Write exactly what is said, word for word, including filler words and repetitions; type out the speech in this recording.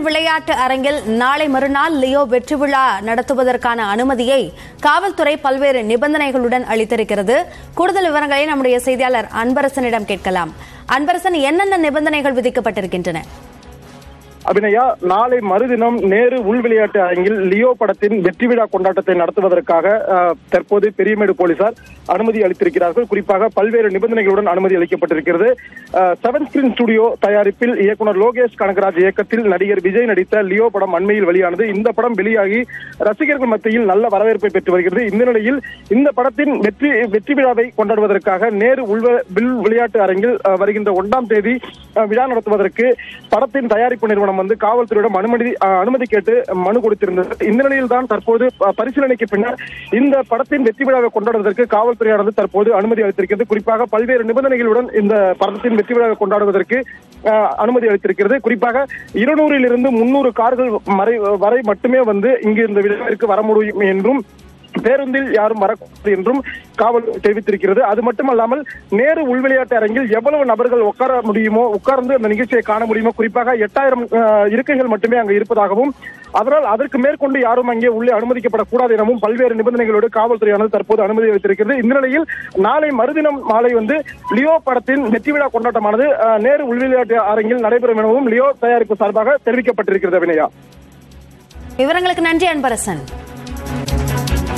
விளையாட்டு அரங்கில் நாளை மறுநாள் லியோ வெற்றி விழா நடத்துவதற்கான அனுமதியை காவல்துறை பல்வேறு நிபந்தனைகளுடன் அளித்திருக்கிறது. கூடுதல் விவரங்களை நம்முடைய செய்தியாளர் அன்பரசனிடம் கேட்கலாம். அன்பரசன், என்னென்ன நிபந்தனைகள் விதிக்கப்பட்டிருக்கின்றன? அபிநயா, நாளை மறுதினம் நேரு உள் விளையாட்டு அரங்கில் லியோ படத்தின் வெற்றி விழா கொண்டாட்டத்தை நடத்துவதற்காக தற்போது பெரியமேடு போலீசார் அனுமதி அளித்திருக்கிறார்கள். குறிப்பாக பல்வேறு நிபந்தனைகளுடன் அனுமதி அளிக்கப்பட்டிருக்கிறது. செவன் ஸ்கிரீன் ஸ்டுடியோ தயாரிப்பில் இயக்குனர் லோகேஷ் கனகராஜ் இயக்கத்தில் நடிகர் விஜய் நடித்த லியோ படம் அண்மையில் வெளியானது. இந்த படம் வெளியாகி ரசிகர்கள் மத்தியில் நல்ல வரவேற்பை பெற்று வருகிறது. இந்த நிலையில் இந்த படத்தின் வெற்றி வெற்றி விழாவை கொண்டாடுவதற்காக நேரு உள் விளையாட்டு அரங்கில் வருகின்ற ஒன்றாம் தேதி விழா நடத்துவதற்கு படத்தின் தயாரிப்பு நிறுவனம் வந்து காவல்துறையிடம் அனுமதி அனுமதி கேட்டு மனு கொடுத்திருந்தது. இந்த நிலையில் தான் தற்போது பரிசீலனைக்கு பின்னர் இந்த படத்தின் வெற்றி விழாவை கொண்டாடுவதற்கு காவல்துறையானது தற்போது அனுமதி அளித்திருக்கிறது. குறிப்பாக பல்வேறு நிபந்தனைகளுடன் இந்த படத்தின் வெற்றி விழாவை கொண்டாடுவதற்கு அனுமதி அளித்திருக்கிறது. குறிப்பாக இருநூறில் இருந்து முன்னூறு கார்கள் வரை மட்டுமே வந்து இங்கு இந்த விழாவிற்கு வர முடியும் என்றும் பேருந்தில் யாரும் வரக்கூடாது என்றும் காவல் தெரிவித்திருக்கிறது. அது மட்டுமல்லாமல் நேரு உள் விளையாட்டு அரங்கில் எவ்வளவு நபர்கள் உட்கார முடியுமோ உட்கார்ந்து அந்த நிகழ்ச்சியை காண முடியுமோ, குறிப்பாக எட்டாயிரம் இருக்கைகள் மட்டுமே அங்கு இருப்பதாகவும் அதனால் அதற்கு மேற்கொண்டு யாரும் அங்கே உள்ளே அனுமதிக்கப்படக்கூடாது எனவும் பல்வேறு நிபந்தனைகளோடு காவல்துறையானது தற்போது அனுமதி அளித்திருக்கிறது. இந்த நிலையில் நாளை மறுதினம் மாலை வந்து லியோ படத்தின் வெற்றி விழா கொண்டாட்டமானது நேரு உள் விளையாட்டு அரங்கில் நடைபெறும் எனவும் லியோ தயாரிப்பு சார்பாக தெரிவிக்கப்பட்டிருக்கிறது. அபிநயா, விவரங்களுக்கு நன்றி அன்பரசன்.